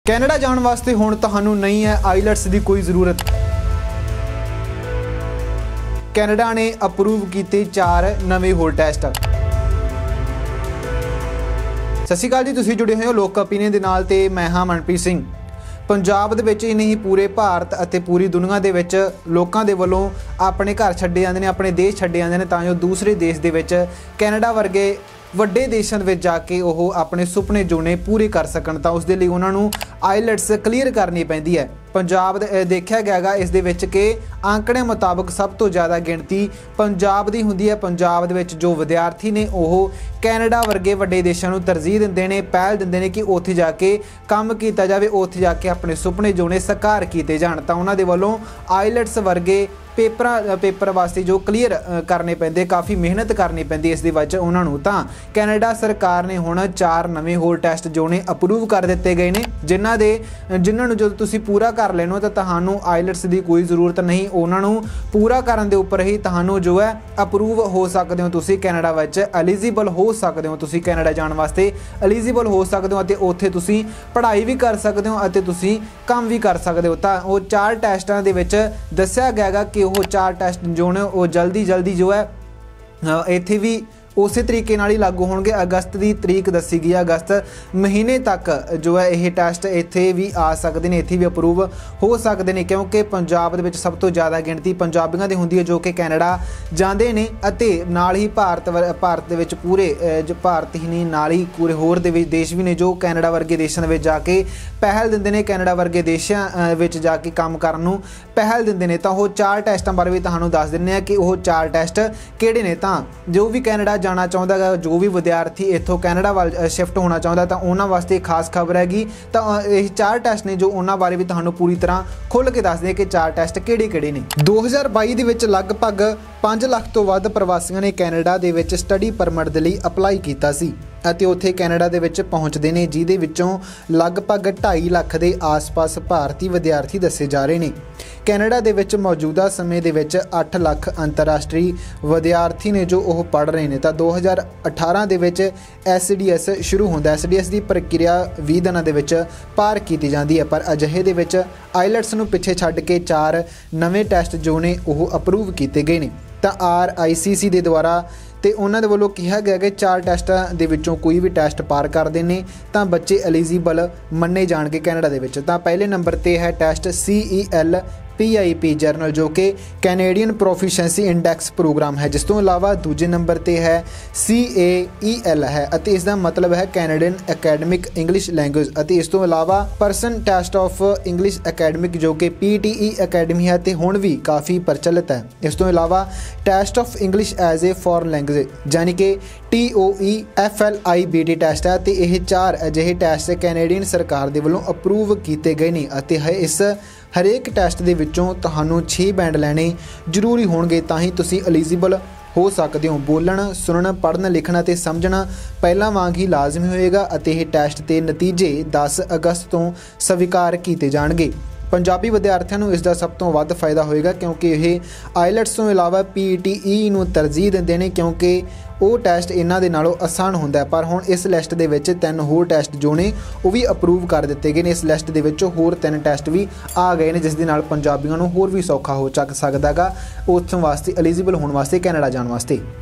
Canada जाने वास्ते हुण तुहानूं नहीं है आईलैट्स की कोई ज़रूरत। कैनेडा ने अप्रूव किए 4 नवे होर टैस्ट। सत श्री अकाल जी, तुसीं जुड़े हुए हो लोक ओपीनियन दे नाल ते मैं हाँ मनप्रीत सिंह। पंजाब दे विच ही नहीं पूरे भारत अते पूरी दुनिया दे विच लोकां दे वल्लों अपने घर छड्डे जांदे ने, अपने देश छड्डे जांदे ने तां जो दूसरे देश दे विच कैनेडा वर्गे ਵੱਡੇ देशों में जाके वो अपने सुपने जोने पूरे कर सकन तां उस दे लई उन्हां नूं आईलैट्स क्लीयर करनी पैंदी है। पंजाब देखा गया इस दे विच कि आंकड़े मुताबक सब तो ज़्यादा गिणती पंजाब दी हुंदी है। पंजाब दे विच जो विद्यार्थी ने वो कैनेडा वर्गे वड्डे देशों नूं तरजीह दिंदे ने, पहल दिंदे ने कि उत्थे जाके काम कीता जावे, उत्थे जाके अपने सुपने जोने साकार कीते जाण। तां उन्हां दे वल्लों आईलैट्स वर्गे पेपर वास्ते जो क्लीयर करने पैंदे, काफ़ी मेहनत करनी पैंदी इस दे विच उन्हां नूं। तां कैनेडा सरकार ने हुण 4 नवे होर टैस्ट जो ने अप्रूव कर दिते गए ने, जिन्हां नूं जदों तुसीं पूरा कर लैणो तो तुहानूं आईलैट्स की कोई ज़रूरत नहीं। उन्हां नूं पूरा करन दे उपर ही तुहानूं जो है अप्रूव हो सकदे हो, तुसीं कैनेडा विच एलिजिबल हो सकदे हो, तुसीं कैनेडा जाण वास्ते एलिजिबल हो सकदे हो अते उत्थे तुसीं पढ़ाई भी कर सकदे हो अते तुसीं काम भी कर सकदे हो। तां वो 4 टैस्टां दे विच दस्सिया गया कि वो 4 टैस्ट जो ने वो जल्दी जो है इत्थे भी उस तरीके नाल ही लागू होणगे। अगस्त की तरीक दसी गई, अगस्त महीने तक जो है यह टैस्ट इत्थे भी आ सकते हैं, इत्थे भी अप्रूव हो सकते हैं, क्योंकि पंजाब दे विच सब तो ज़्यादा गिणती पंजाबियों की होंदी है जो कि कैनेडा जाते हैं अते नाल ही भारत दे विच पूरे भारत ही नहीं नाल ही पूरे होर देश भी ने जो कैनेडा वर्गे देशों में जाके पहल दिंदे ने, कैनेडा वर्गे देशों में जाके काम करन नूं पहल दिंदे ने। तां वो 4 टैस्टां बारे भी तुहानूं दस दिंदे हैं कि वो 4 टैस्ट किहड़े ने। तां जो भी कैनेडा जाना चाहता है, जो भी विद्यार्थी इत्थों कैनेडा वाल शिफ्ट होना चाहता तो उन्होंने वास्ते खास खबर हैगी। तो ये 4 टैस्ट ने जो उन्होंने बारे भी तुहानूं पूरी तरह खुल के दस दें कि 4 टैस्ट किहड़े ने। 2022 दे विच लगभग 5 लाख तो वध प्रवासियों ने कैनेडा दे विच स्टडी परमिट दे लई अपलाई कीता सी ਅਤੇ ਉੱਥੇ ਕੈਨੇਡਾ ਦੇ ਵਿੱਚ ਪਹੁੰਚਦੇ ਨੇ, ਜਿਹਦੇ ਵਿੱਚੋਂ ਲਗਭਗ 2.5 ਲੱਖ ਦੇ ਆਸ-ਪਾਸ ਭਾਰਤੀ ਵਿਦਿਆਰਥੀ ਦੱਸੇ ਜਾ ਰਹੇ ਨੇ। ਕੈਨੇਡਾ ਦੇ ਵਿੱਚ ਮੌਜੂਦਾ ਸਮੇਂ ਦੇ ਵਿੱਚ 8 ਲੱਖ ਅੰਤਰਰਾਸ਼ਟਰੀ ਵਿਦਿਆਰਥੀ ਨੇ ਜੋ ਉਹ ਪੜ੍ਹ ਰਹੇ ਨੇ। ਤਾਂ 2018 ਦੇ ਵਿੱਚ SDS ਸ਼ੁਰੂ ਹੁੰਦਾ। SDS ਦੀ ਪ੍ਰਕਿਰਿਆ 20 ਦਿਨਾਂ ਦੇ ਵਿੱਚ ਪਾਰ ਕੀਤੀ ਜਾਂਦੀ ਹੈ, ਪਰ ਅਜਿਹੇ ਦੇ ਵਿੱਚ ਆਈਲੈਟਸ ਨੂੰ ਪਿੱਛੇ ਛੱਡ ਕੇ 4 ਨਵੇਂ ਟੈਸਟ ਜੋ ਨੇ ਉਹ ਅਪਰੂਵ ਕੀਤੇ ਗਏ ਨੇ। ਤਾਂ RICC ਦੇ ਦੁਆਰਾ तो उन्होंने वालों कहा गया कि 4 टैस्टां दे विचों कोई भी टैस्ट पार करते हैं तो बच्चे एलिजिबल मन्ने जाणगे कैनेडा दे विच। तां पहले नंबर पर है टैस्ट CELPIP जर्नल जो कि कैनेडियन प्रोफिशेंसी इंडैक्स प्रोग्राम है, जिस तो इलावा दूजे नंबर पर है CAEL है अते इसका मतलब है कैनेडियन अकैडमिक इंग्लिश लैंग्वेज। अते इस तो इलावा Pearson test of English academic जो कि PTE अकैडमी है तो हुण भी काफ़ी प्रचलित है। इस तो इलावा test of English as a foreign language यानी कि TOEFLIBT टैस्ट है। तो यह 4 अजिहे टैस्ट कैनेडियन सरकार के वलों अप्रूव किए गए हैं अते इस हरेक टैस्ट के विचों तुहानूं 6 बैंड लैने जरूरी होणगे तां ही तुसीं एलिजिबल हो सकते हो। बोलण सुनना पढ़ना लिखना तो समझना पहलां वांग ही लाजमी होएगा अते यह टैस्ट के नतीजे 10 अगस्त तो स्वीकार किए जाणगे। पंजाबी विद्यार्थियों को इसका सब तो वध फायदा होएगा क्योंकि यह आईलैट्स तो इलावा PTE नूं तरजीह दिंदे ने क्योंकि वो टैस्ट इन्हां दे नालों आसान होंदा है। पर हुण इस लिस्ट दे विच 3 होर टैस्ट जो ने वो भी अप्रूव कर दिते गए ने। इस लिस्ट दे विच होर 3 टैस्ट भी आ गए ने जिस दे नाल पंजाबियों नूं होर भी सौखा हो सकदा गा उत्थों वास्ते एलिजिबल होने वास्ते कैनेडा जाण वास्ते।